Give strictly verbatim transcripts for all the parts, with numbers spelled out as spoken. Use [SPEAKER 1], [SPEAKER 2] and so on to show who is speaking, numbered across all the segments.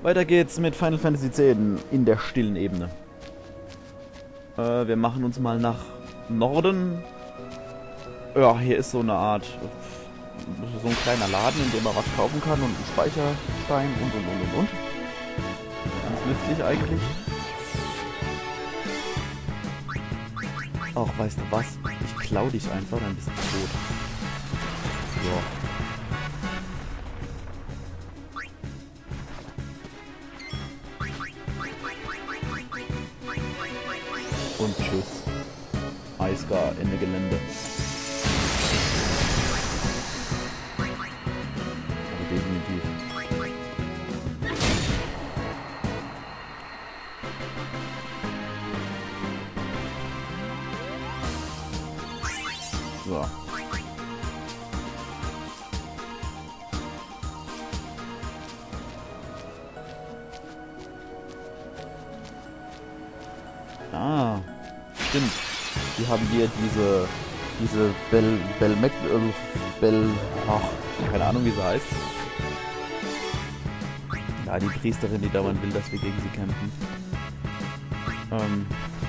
[SPEAKER 1] Weiter geht's mit Final Fantasy X in der stillen Ebene. Äh, wir machen uns mal nach Norden. Ja, hier ist so eine Art, so ein kleiner Laden, in dem man was kaufen kann und einen Speicherstein und und und und und. Ganz nützlich eigentlich. Ach, weißt du was? Ich klau dich einfach, dann bist du tot. So. Und tschüss. Eisgar, Ende Gelände. Aber definitiv. So. Ah, stimmt. Die haben hier diese, diese Bel, Belmec, Bel, ach, keine Ahnung wie sie heißt. Ja, die Priesterin, die dauernd will, dass wir gegen sie kämpfen. Ähm.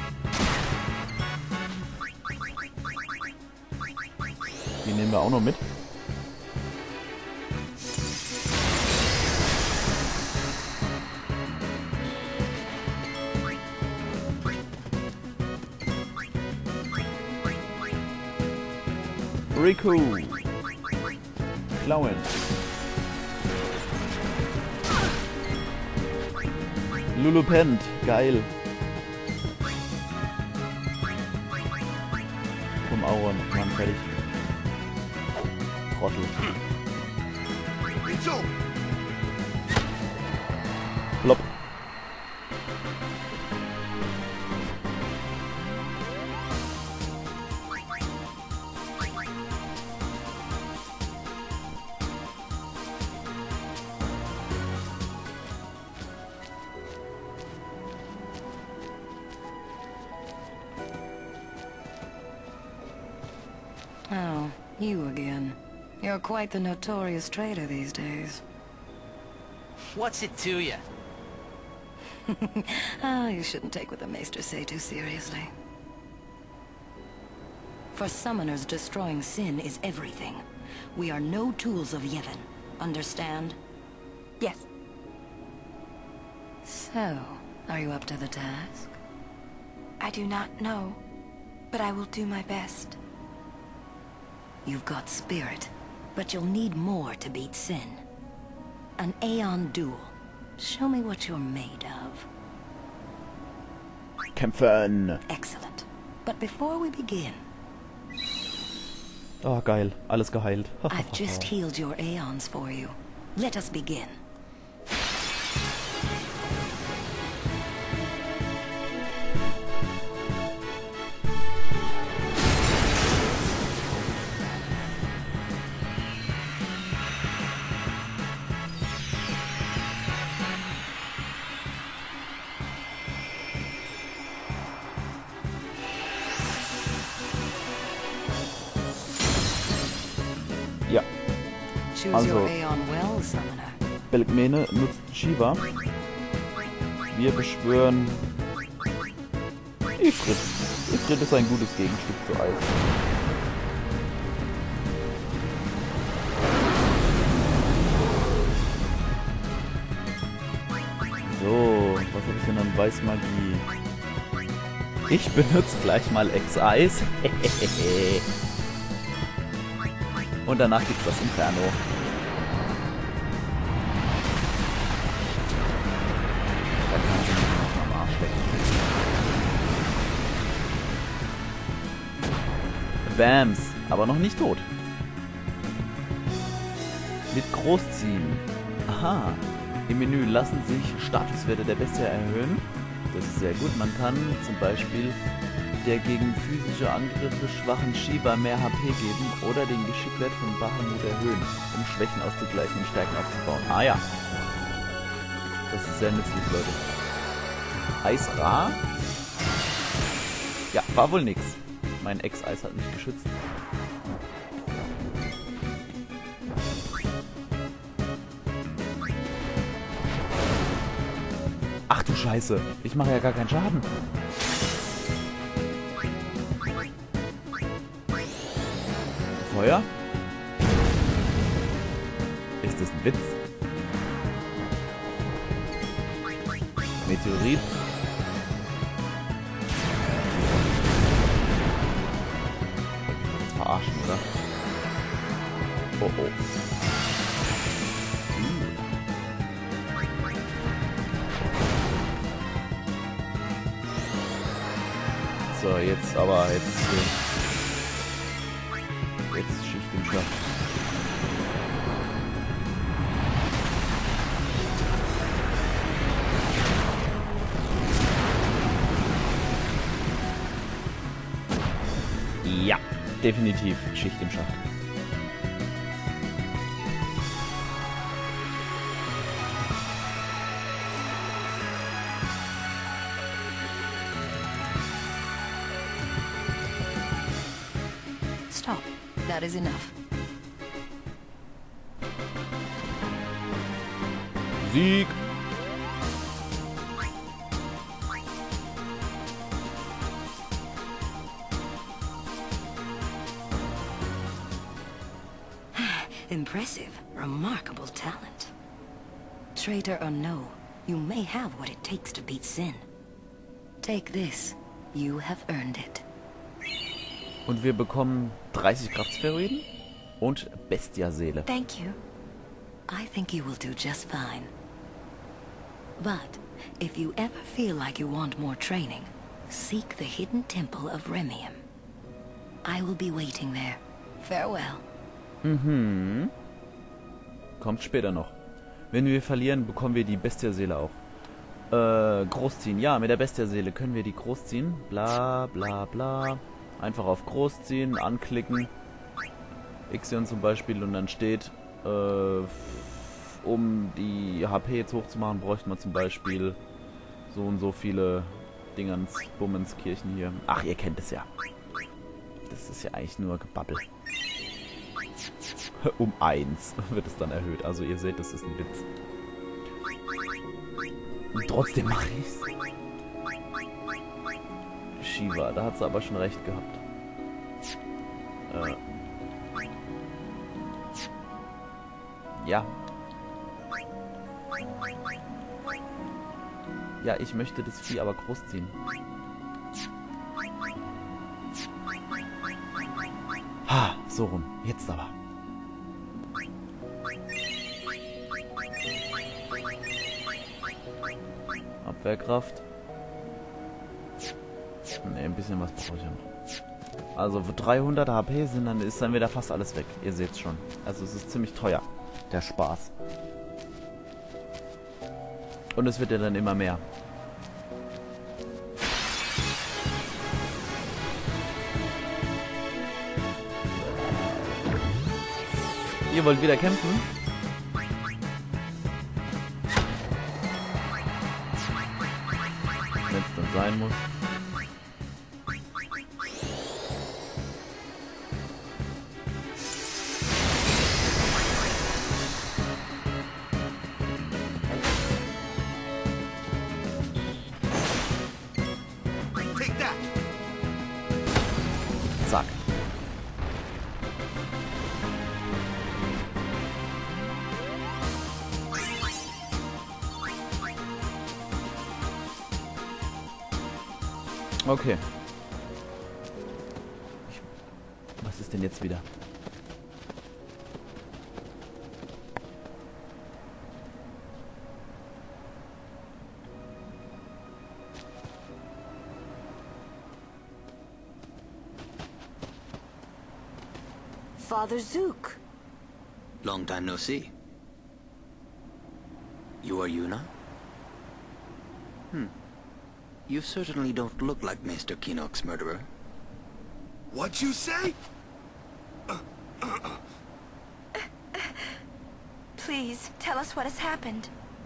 [SPEAKER 1] Die nehmen wir auch noch mit. Riku. Klauen. Lulupent. Geil. Vom Auron. Mann, fertig. Trottel. Plopp.
[SPEAKER 2] Oh, you again. You're quite the notorious traitor these days.
[SPEAKER 3] What's it to you?
[SPEAKER 2] Ah, you shouldn't take what the Maester say too seriously. For summoners, destroying sin is everything. We are no tools of Yevon. Understand?
[SPEAKER 4] Yes.
[SPEAKER 2] So, are you up to the task?
[SPEAKER 4] I do not know, but I will do my best.
[SPEAKER 2] You've got spirit, but you'll need more to beat sin. An Aeon duel. Show me what you're made of.
[SPEAKER 1] Kämpfen.
[SPEAKER 2] Excellent. But before we begin...
[SPEAKER 1] Oh, geil. Alles geheilt.
[SPEAKER 2] I've just healed your Aeons for you. Let us begin.
[SPEAKER 1] Ja.
[SPEAKER 2] Choose
[SPEAKER 1] Also-
[SPEAKER 2] your Aeon well, Summoner.
[SPEAKER 1] Belkmene nutzt Shiva. Wir beschwören Ifrit. Ifrit ist ein gutes Gegenstück zu Eis. So, was habe ich denn an Weißmagie? Ich benutze gleich mal Ex-Eis. Und danach gibt's das Inferno. Da kann sie mich noch am Arsch stecken. Bams, aber noch nicht tot. Mit Großziehen. Aha. Im Menü lassen sich Statuswerte der Bestie erhöhen. Das ist sehr gut. Man kann zum Beispiel der gegen physische Angriffe schwachen Shiva mehr H P geben oder den Geschickwert von Bahamut erhöhen, um Schwächen auszugleichen und Stärken aufzubauen. Ah ja. Das ist sehr nützlich, Leute. Eis-Ra? Ja, war wohl nix. Mein Ex-Eis hat mich geschützt. Scheiße. Ich mache ja gar keinen Schaden. Feuer? Ist das ein Witz? Meteorit? Verarschen, oder? Oh oh. So, jetzt aber jetzt äh, jetzt Schicht im Schacht. Ja, definitiv Schicht im Schacht.
[SPEAKER 2] Stop. That is enough.
[SPEAKER 1] Sieg!
[SPEAKER 2] Impressive. Remarkable talent. Traitor or no, you may have what it takes to beat Sin. Take this. You have earned it.
[SPEAKER 1] Und wir bekommen dreißig Kraftsphäroiden und Bestia-Seele.
[SPEAKER 4] Thank you.
[SPEAKER 2] I think you will do just fine. But if you ever feel like you want more training, seek the hidden temple of Remium. I will be waiting there. Farewell.
[SPEAKER 1] Mhm. Kommt später noch. Wenn wir verlieren, bekommen wir die Bestia-Seele auch. Äh, großziehen. Ja, mit der Bestia-Seele können wir die großziehen. Bla, bla, bla. Einfach auf großziehen, anklicken. Ixion zum Beispiel und dann steht, äh, um die H P jetzt hochzumachen, bräuchte man zum Beispiel so und so viele Dingens, Bummens, Kirchen hier. Ach, ihr kennt es ja. Das ist ja eigentlich nur Gebabbel. Um eins wird es dann erhöht. Also ihr seht, das ist ein Witz. Und trotzdem mache ich's. Shiva, da hat sie aber schon recht gehabt. Äh. Ja. Ja, ich möchte das Vieh aber großziehen. Ha, so rum. Jetzt aber. Abwehrkraft. Ne, ein bisschen was brauche ich ja noch. Also für dreihundert H P sind dann, ist dann wieder fast alles weg. Ihr seht's schon. Also es ist ziemlich teuer. Der Spaß. Und es wird ja dann immer mehr. Ihr wollt wieder kämpfen? Wenn es dann sein muss. Zack. Okay. Ich, was ist denn jetzt wieder?
[SPEAKER 4] Father Zook.
[SPEAKER 3] Long time no see. You are Yuna? Hmm. You certainly don't look like Maester Keenock's murderer.
[SPEAKER 5] What you say?
[SPEAKER 4] Please, tell us what has happened.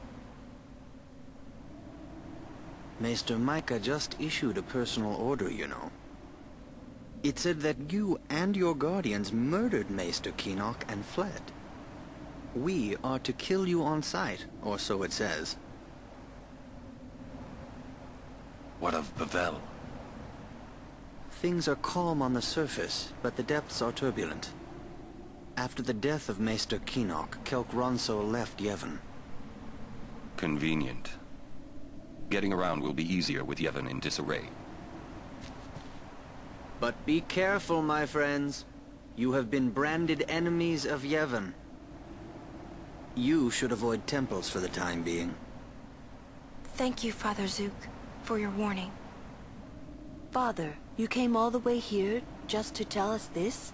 [SPEAKER 3] Maester Micah just issued a personal order, you know. It said that you and your guardians murdered Maester Keenock and fled. We are to kill you on sight, or so it says.
[SPEAKER 5] What of Bavel?
[SPEAKER 3] Things are calm on the surface, but the depths are turbulent. After the death of Maester Keenock, Kelk Ronso left Yevon.
[SPEAKER 6] Convenient. Getting around will be easier with Yevon in disarray.
[SPEAKER 3] But be careful, my friends. You have been branded enemies of Yevon. You should avoid temples for the time being.
[SPEAKER 4] Thank you, Father Zook, for your warning.
[SPEAKER 7] Father, you came all the way here just to tell us this?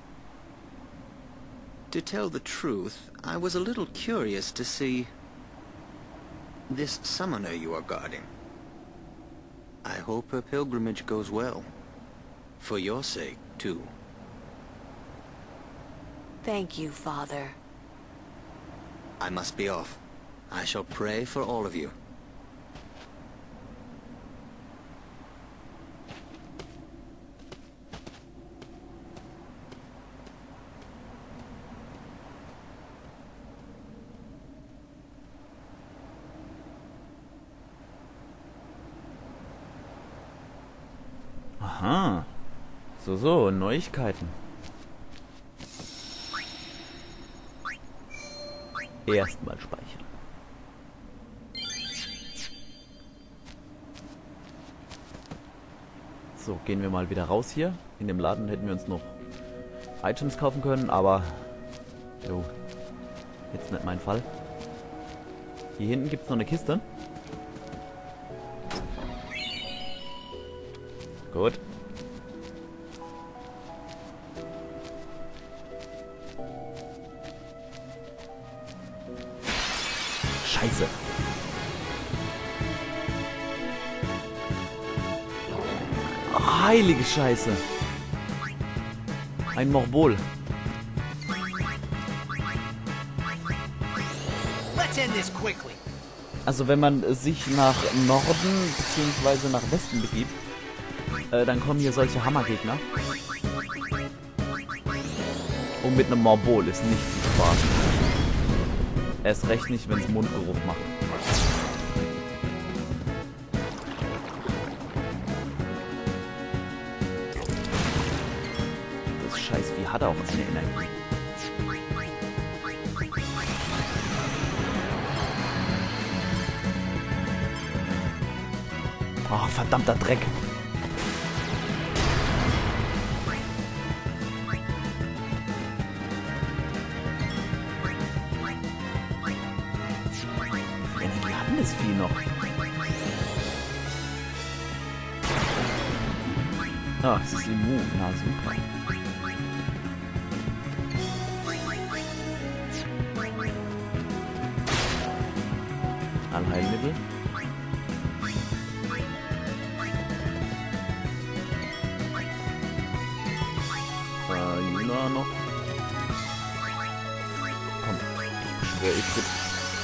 [SPEAKER 3] To tell the truth, I was a little curious to see this summoner you are guarding. I hope her pilgrimage goes well. For your sake, too.
[SPEAKER 7] Thank you, Father.
[SPEAKER 3] I must be off. I shall pray for all of you.
[SPEAKER 1] Aha. So, so, Neuigkeiten. Erstmal speichern. So, gehen wir mal wieder raus hier. In dem Laden hätten wir uns noch Items kaufen können, aber jo, jetzt nicht mein Fall. Hier hinten gibt es noch eine Kiste. Gut. Scheiße. Heilige Scheiße. Ein Morbol. Also wenn man sich nach Norden bzw. nach Westen begibt, äh, dann kommen hier solche Hammergegner. Und mit einem Morbol ist nicht viel Spaß. Erst recht nicht, wenn es Mundgeruch macht. Das Scheißvieh hat auch eine Energie. Oh, verdammter Dreck. Das Vieh noch. Ah, es ist immun. Na super. Allheilmittel. Äh, Juna noch. Komm, ich beschwöre, ich bitte.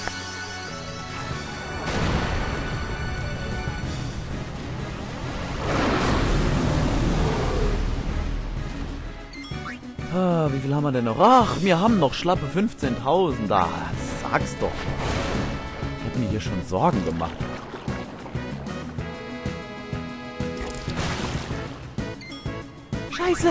[SPEAKER 1] Ah, wie viel haben wir denn noch? Ach, wir haben noch schlappe fünfzehntausend. Ah, sag's doch. Ich hab mir hier schon Sorgen gemacht. Scheiße!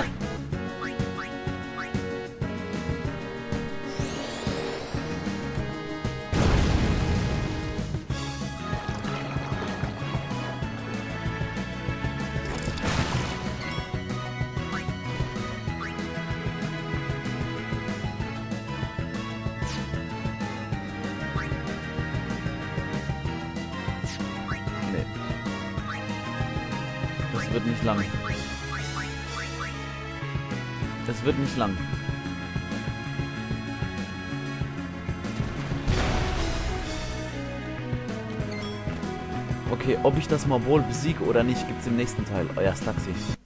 [SPEAKER 1] Das wird nicht lang. Das wird nicht lang. Okay, ob ich das Morbol besiege oder nicht, gibt's im nächsten Teil. Euer Staxi.